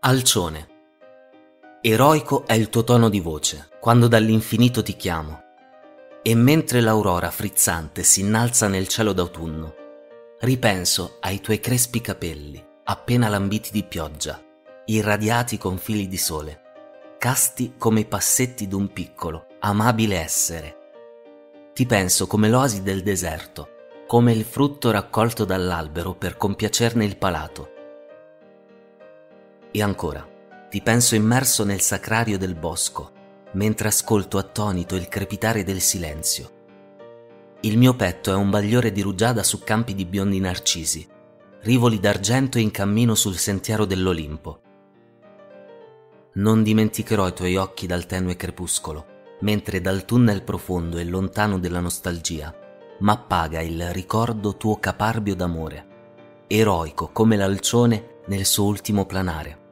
Alcione. Eroico è il tuo tono di voce, quando dall'infinito ti chiamo, e mentre l'aurora frizzante si innalza nel cielo d'autunno, ripenso ai tuoi crespi capelli, appena lambiti di pioggia, irradiati con fili di sole, casti come i passetti d'un piccolo, amabile essere. Ti penso come l'oasi del deserto, come il frutto raccolto dall'albero per compiacerne il palato. E ancora, ti penso immerso nel sacrario del bosco, mentre ascolto attonito il crepitare del silenzio. Il mio petto è un bagliore di rugiada su campi di biondi narcisi, rivoli d'argento in cammino sul sentiero dell'Olimpo. Non dimenticherò i tuoi occhi dal tenue crepuscolo, mentre dal tunnel profondo e lontano della nostalgia m'appaga il ricordo tuo caparbio d'amore, eroico come l'alcione nel suo ultimo planare.